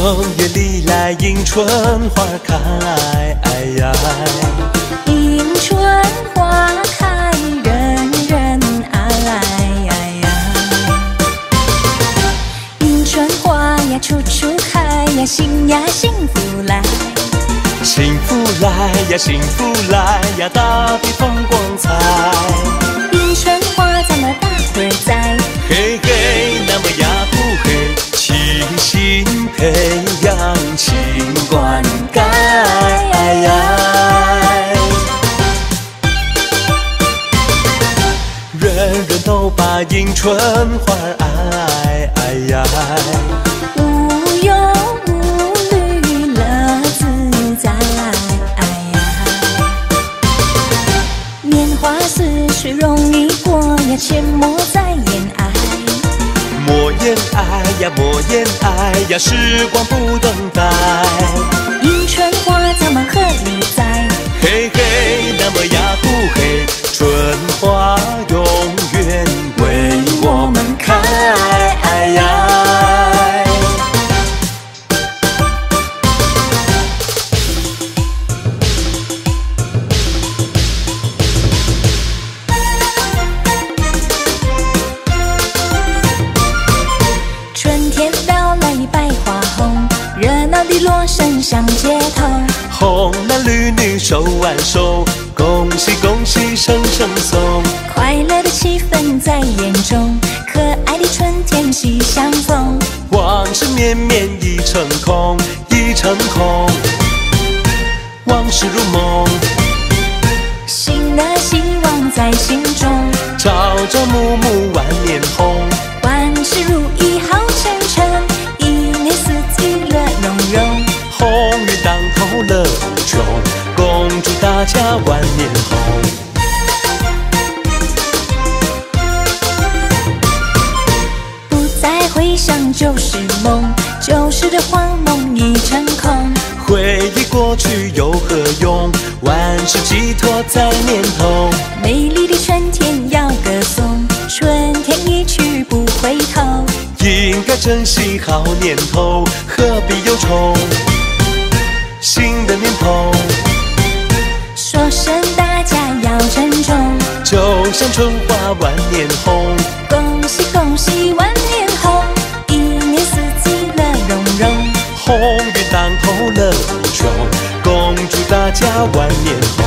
正月里来迎春花开， 迎春花开，人人爱。迎春花呀，处处开呀，心呀幸福来。 幸福来呀，幸福来呀，大地放光彩。 迎春花咱们大伙儿栽， 嘿嘿，那么呀不嘿，齐心培养，勤灌溉。人人都把迎春花爱， 无忧无虑乐自在。年华似水容易过呀，切莫再言爱。 莫言爱呀，莫言爱呀，时光不等待。 迎春花咱们合力栽， 嘿嘿，那么呀不嘿，春花永远为我们开。 春天到来百花红，热闹的锣声响街头。 红男绿女手挽手，恭喜恭喜声声送。 快乐的气氛在眼中，可爱的春天喜相逢。 往事绵绵已成空，已成空。往事如梦， 新的希望在心中。 朝朝暮暮万年红， 万事如意好前程，一年四季乐融融。 鸿运当头乐无穷，恭祝大家万年红。 不再回想旧时梦，旧时的荒梦已成空。 回忆过去又何用？万事寄托在年头。 美丽的春天要歌颂，春天一去不回头。 应该珍惜好年头，何必忧愁？新的年头， 说声大家要珍重， 就像春花万年红。 恭喜恭喜万年红，一年四季乐融融。 鸿运当头乐无穷，恭祝大家万年红。